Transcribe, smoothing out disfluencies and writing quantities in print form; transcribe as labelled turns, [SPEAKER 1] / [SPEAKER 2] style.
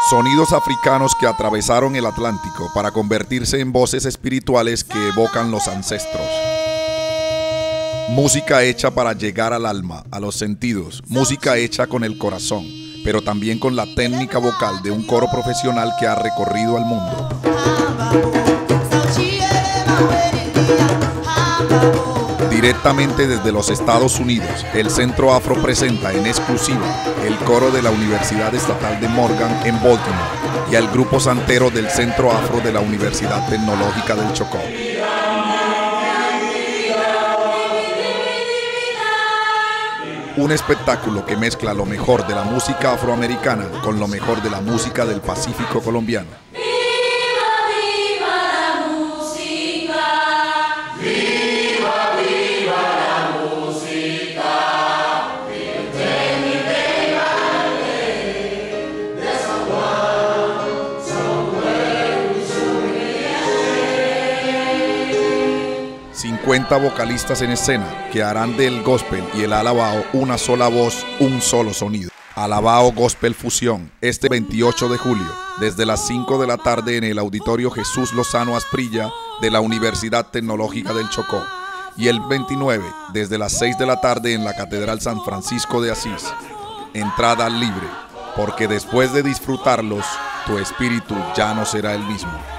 [SPEAKER 1] Sonidos africanos que atravesaron el Atlántico para convertirse en voces espirituales que evocan los ancestros. Música hecha para llegar al alma, a los sentidos, música hecha con el corazón, pero también con la técnica vocal de un coro profesional que ha recorrido el mundo. Directamente desde los Estados Unidos, el Centro Afro presenta en exclusiva el coro de la Universidad Estatal de Morgan en Baltimore y al grupo santero del Centro Afro de la Universidad Tecnológica del Chocó. Un espectáculo que mezcla lo mejor de la música afroamericana con lo mejor de la música del Pacífico colombiano. ...50 vocalistas en escena que harán del gospel y el alabao una sola voz, un solo sonido. Alabao Gospel Fusión, este 28 de julio, desde las 5 de la tarde en el Auditorio Jesús Lozano Asprilla de la Universidad Tecnológica del Chocó. Y el 29, desde las 6 de la tarde en la Catedral San Francisco de Asís. Entrada libre, porque después de disfrutarlos, tu espíritu ya no será el mismo.